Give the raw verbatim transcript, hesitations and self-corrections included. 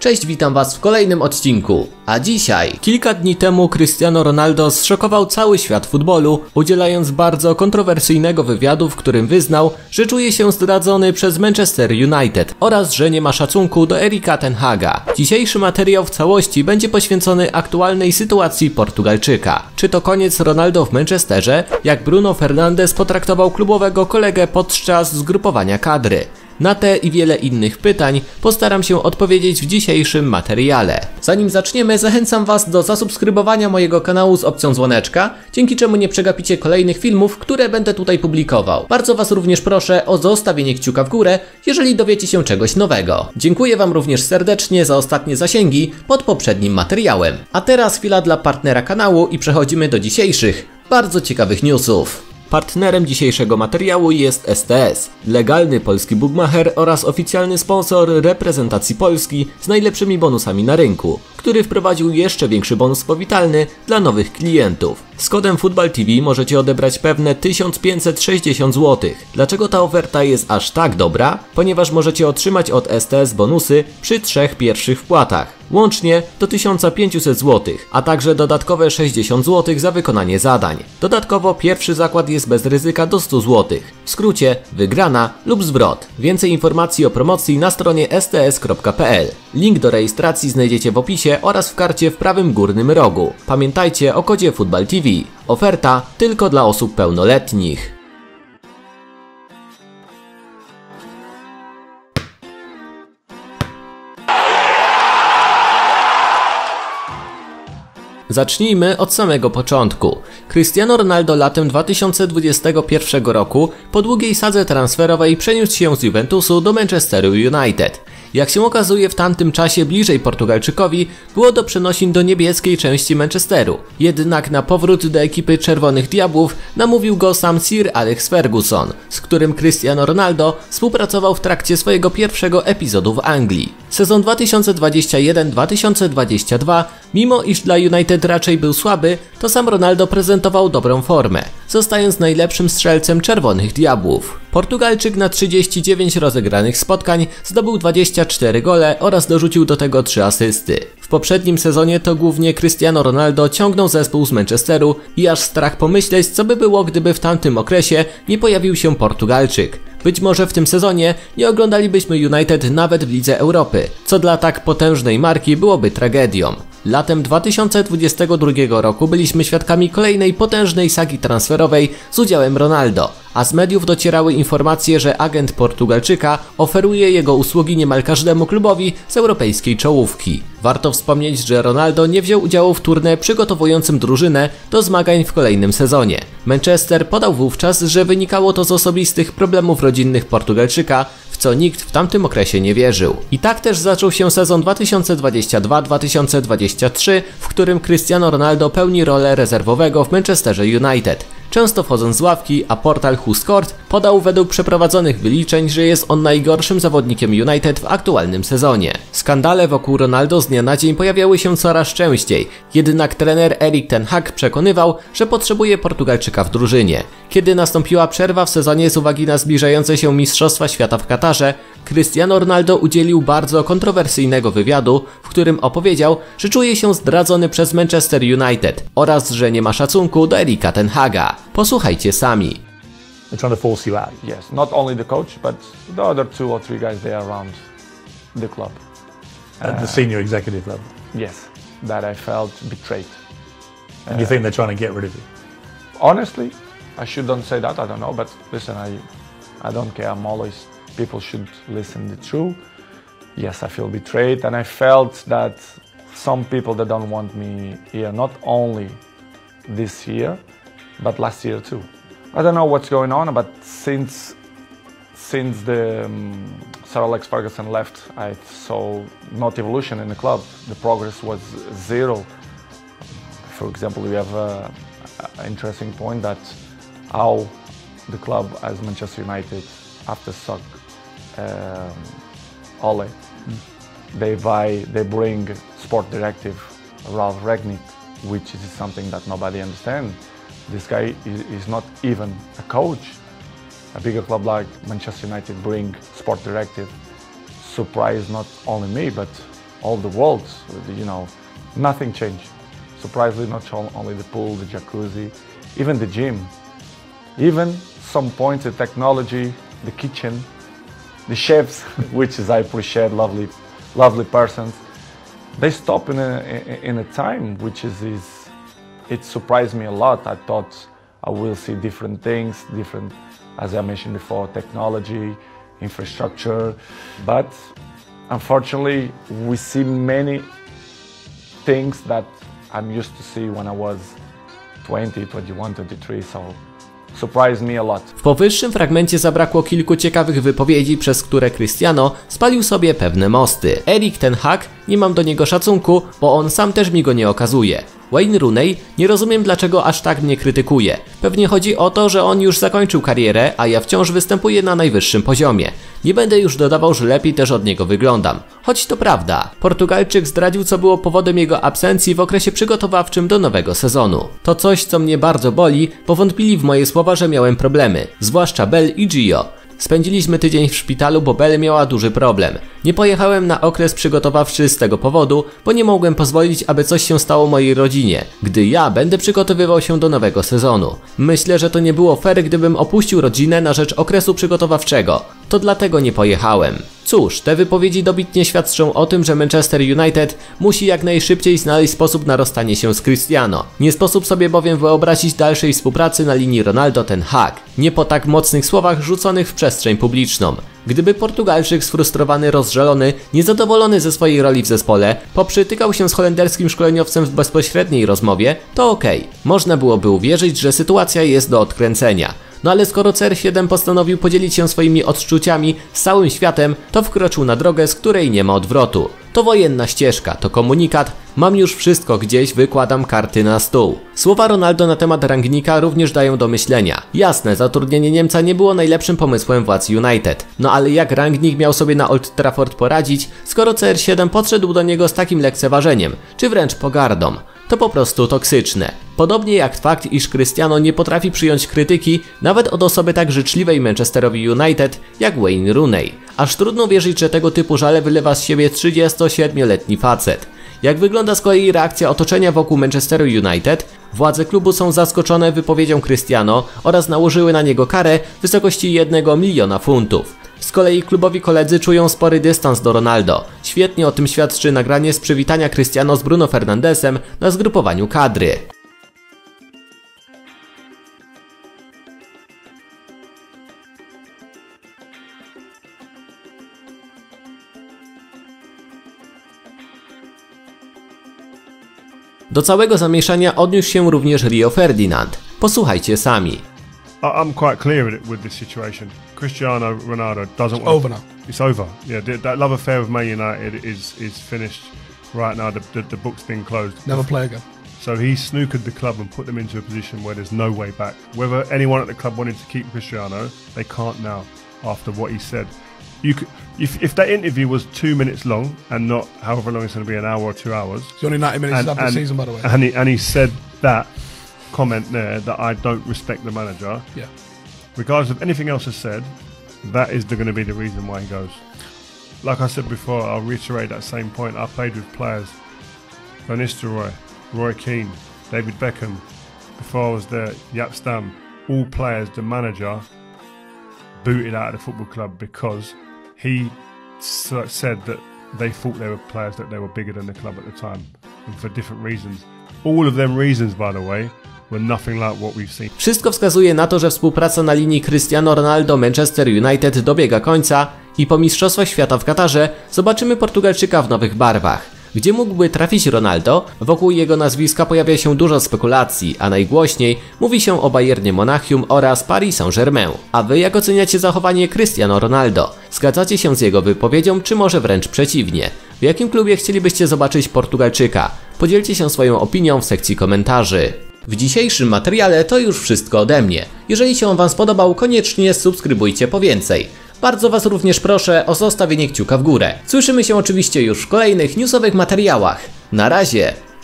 Cześć, witam was w kolejnym odcinku. A dzisiaj, kilka dni temu Cristiano Ronaldo zszokował cały świat futbolu, udzielając bardzo kontrowersyjnego wywiadu, w którym wyznał, że czuje się zdradzony przez Manchester United oraz że nie ma szacunku do Erika ten Haga. Dzisiejszy materiał w całości będzie poświęcony aktualnej sytuacji Portugalczyka. Czy to koniec Ronaldo w Manchesterze? Jak Bruno Fernandes potraktował klubowego kolegę podczas zgrupowania kadry? Na te i wiele innych pytań postaram się odpowiedzieć w dzisiejszym materiale. Zanim zaczniemy, zachęcam was do zasubskrybowania mojego kanału z opcją dzwoneczka, dzięki czemu nie przegapicie kolejnych filmów, które będę tutaj publikował. Bardzo was również proszę o zostawienie kciuka w górę, jeżeli dowiecie się czegoś nowego. Dziękuję wam również serdecznie za ostatnie zasięgi pod poprzednim materiałem. A teraz chwila dla partnera kanału i przechodzimy do dzisiejszych, bardzo ciekawych newsów. Partnerem dzisiejszego materiału jest S T S, legalny polski bookmacher oraz oficjalny sponsor reprezentacji Polski z najlepszymi bonusami na rynku, który wprowadził jeszcze większy bonus powitalny dla nowych klientów. Z kodem FootballTV możecie odebrać pewne tysiąc pięćset sześćdziesiąt złotych. Dlaczego ta oferta jest aż tak dobra? Ponieważ możecie otrzymać od S T S bonusy przy trzech pierwszych wpłatach. Łącznie do tysiąc pięćset złotych, a także dodatkowe sześćdziesiąt złotych za wykonanie zadań. Dodatkowo pierwszy zakład jest bez ryzyka do stu złotych. W skrócie wygrana lub zwrot. Więcej informacji o promocji na stronie s t s kropka p l. Link do rejestracji znajdziecie w opisie oraz w karcie w prawym górnym rogu. Pamiętajcie o kodzie FootballTV. Oferta tylko dla osób pełnoletnich. Zacznijmy od samego początku. Cristiano Ronaldo latem dwa tysiące dwudziestego pierwszego roku po długiej sadze transferowej przeniósł się z Juventusu do Manchesteru United. Jak się okazuje, w tamtym czasie bliżej Portugalczykowi było do przenosin do niebieskiej części Manchesteru. Jednak na powrót do ekipy Czerwonych Diabłów namówił go sam Sir Alex Ferguson, z którym Cristiano Ronaldo współpracował w trakcie swojego pierwszego epizodu w Anglii. Sezon dwa tysiące dwudziesty pierwszy dwa tysiące dwudziesty drugi, mimo iż dla United raczej był słaby, to sam Ronaldo prezentował dobrą formę, zostając najlepszym strzelcem Czerwonych Diabłów. Portugalczyk na trzydzieści dziewięć rozegranych spotkań zdobył dwadzieścia cztery gole oraz dorzucił do tego trzy asysty. W poprzednim sezonie to głównie Cristiano Ronaldo ciągnął zespół z Manchesteru i aż strach pomyśleć, co by było, gdyby w tamtym okresie nie pojawił się Portugalczyk. Być może w tym sezonie nie oglądalibyśmy United nawet w Lidze Europy, co dla tak potężnej marki byłoby tragedią. Latem dwa tysiące dwudziestego drugiego roku byliśmy świadkami kolejnej potężnej sagi transferowej z udziałem Ronaldo, a z mediów docierały informacje, że agent Portugalczyka oferuje jego usługi niemal każdemu klubowi z europejskiej czołówki. Warto wspomnieć, że Ronaldo nie wziął udziału w tournée przygotowującym drużynę do zmagań w kolejnym sezonie. Manchester podał wówczas, że wynikało to z osobistych problemów rodzinnych Portugalczyka, w co nikt w tamtym okresie nie wierzył. I tak też zaczął się sezon dwa tysiące dwudziesty drugi dwa tysiące dwudziesty trzeci, w którym Cristiano Ronaldo pełni rolę rezerwowego w Manchesterze United, często wchodząc z ławki, a portal WhoScored podał według przeprowadzonych wyliczeń, że jest on najgorszym zawodnikiem United w aktualnym sezonie. Skandale wokół Ronaldo z dnia na dzień pojawiały się coraz częściej, jednak trener Erik ten Hag przekonywał, że potrzebuje Portugalczyka w drużynie. Kiedy nastąpiła przerwa w sezonie z uwagi na zbliżające się Mistrzostwa Świata w Katarze, Cristiano Ronaldo udzielił bardzo kontrowersyjnego wywiadu, w którym opowiedział, że czuje się zdradzony przez Manchester United oraz że nie ma szacunku do Erika ten Haga. Posłuchajcie sami. They're trying to force you out. Yes, not only the coach, but the other two or three guys there around the club. At the senior executive level. Yes, that I felt betrayed. And you think they're trying to get rid of you? Honestly, I shouldn't say that, I don't know, but listen, I I don't care, I'm always, people should listen the truth. Yes, I feel betrayed, and I felt that some people that don't want me here, not only this year, but last year too. I don't know what's going on, but since since the um, Sir Alex Ferguson left, I saw not evolution in the club. The progress was zero. For example, we have an interesting point that how the club as Manchester United after suck um, Ole, mm. they buy, they bring sport directive Ralph Ragnick, which is something that nobody understands. This guy is, is not even a coach. A bigger club like Manchester United bring sport directive. Surprised not only me, but all the world. You know, nothing changed. Surprisingly, not only the pool, the jacuzzi, even the gym, even some points, the technology, the kitchen, the chefs, which is I appreciate, lovely, lovely persons. They stop in a in a time which is is it surprised me a lot. I thought I will see different things, different, as I mentioned before, technology, infrastructure, but unfortunately we see many things that I'm used to see when I was twenty, twenty-one, twenty-three, so surprised me a lot. W powyższym fragmencie zabrakło kilku ciekawych wypowiedzi, przez które Cristiano spalił sobie pewne mosty. Erik ten Hag, nie mam do niego szacunku, bo on sam też mi go nie okazuje. Wayne Rooney, nie rozumiem dlaczego aż tak mnie krytykuje. Pewnie chodzi o to, że on już zakończył karierę, a ja wciąż występuję na najwyższym poziomie. Nie będę już dodawał, że lepiej też od niego wyglądam. Choć to prawda, Portugalczyk zdradził, co było powodem jego absencji w okresie przygotowawczym do nowego sezonu. To coś, co mnie bardzo boli, bo wątpili w moje słowa, że miałem problemy, zwłaszcza Bell i Gio. Spędziliśmy tydzień w szpitalu, bo Bell miała duży problem. Nie pojechałem na okres przygotowawczy z tego powodu, bo nie mogłem pozwolić, aby coś się stało mojej rodzinie, gdy ja będę przygotowywał się do nowego sezonu. Myślę, że to nie było fair, gdybym opuścił rodzinę na rzecz okresu przygotowawczego. To dlatego nie pojechałem. Cóż, te wypowiedzi dobitnie świadczą o tym, że Manchester United musi jak najszybciej znaleźć sposób na rozstanie się z Cristiano. Nie sposób sobie bowiem wyobrazić dalszej współpracy na linii Ronaldo-Ten Hag. Nie po tak mocnych słowach rzuconych w przestrzeń publiczną. Gdyby Portugalczyk sfrustrowany, rozżalony, niezadowolony ze swojej roli w zespole, poprzytykał się z holenderskim szkoleniowcem w bezpośredniej rozmowie, to okej. Okay. Można byłoby uwierzyć, że sytuacja jest do odkręcenia. No ale skoro C R siedem postanowił podzielić się swoimi odczuciami z całym światem, to wkroczył na drogę, z której nie ma odwrotu. To wojenna ścieżka, to komunikat, mam już wszystko gdzieś, wykładam karty na stół. Słowa Ronaldo na temat Rangnika również dają do myślenia. Jasne, zatrudnienie Niemca nie było najlepszym pomysłem władz United. No ale jak Rangnick miał sobie na Old Trafford poradzić, skoro C R siedem podszedł do niego z takim lekceważeniem, czy wręcz pogardą? To po prostu toksyczne. Podobnie jak fakt, iż Cristiano nie potrafi przyjąć krytyki nawet od osoby tak życzliwej Manchesterowi United jak Wayne Rooney. Aż trudno wierzyć, że tego typu żale wylewa z siebie trzydziestosiedmioletni facet. Jak wygląda z kolei reakcja otoczenia wokół Manchesteru United? Władze klubu są zaskoczone wypowiedzią Cristiano oraz nałożyły na niego karę w wysokości jednego miliona funtów. Z kolei klubowi koledzy czują spory dystans do Ronaldo. Świetnie o tym świadczy nagranie z przywitania Cristiano z Bruno Fernandesem na zgrupowaniu kadry. Do całego zamieszania odniósł się również Rio Ferdinand. Posłuchajcie sami. I'm quite clear with this situation. Cristiano Ronaldo doesn't want over now. It's over. Yeah, that love affair with Man United is is finished right now. The, the, the book's been closed. Never play again. So he snookered the club and put them into a position where there's no way back. Whether anyone at the club wanted to keep Cristiano, they can't now after what he said. You could, if, if that interview was two minutes long and not however long it's going to be, an hour or two hours. It's only ninety minutes and, after and, the season, by the way. And he, and he said that comment there that I don't respect the manager. Yeah. Regardless of anything else is said, that is going to be the reason why he goes. Like I said before, I'll reiterate that same point. I played with players, Van Nistelrooy, Roy Keane, David Beckham. Before I was there, Jaap Stam. All players, the manager booted out of the football club because he said that they thought they were players, that they were bigger than the club at the time, and for different reasons. All of them reasons, by the way, were nothing like what we've seen. Wszystko wskazuje na to, że współpraca na linii Cristiano Ronaldo-Manchester United dobiega końca i po Mistrzostwach Świata w Katarze zobaczymy Portugalczyka w nowych barwach. Gdzie mógłby trafić Ronaldo? Wokół jego nazwiska pojawia się dużo spekulacji, a najgłośniej mówi się o Bayernie Monachium oraz Paris Saint-Germain. A wy jak oceniacie zachowanie Cristiano Ronaldo? Zgadzacie się z jego wypowiedzią, czy może wręcz przeciwnie? W jakim klubie chcielibyście zobaczyć Portugalczyka? Podzielcie się swoją opinią w sekcji komentarzy. W dzisiejszym materiale to już wszystko ode mnie. Jeżeli się on wam spodobał, koniecznie subskrybujcie po więcej. Bardzo was również proszę o zostawienie kciuka w górę. Słyszymy się oczywiście już w kolejnych newsowych materiałach. Na razie!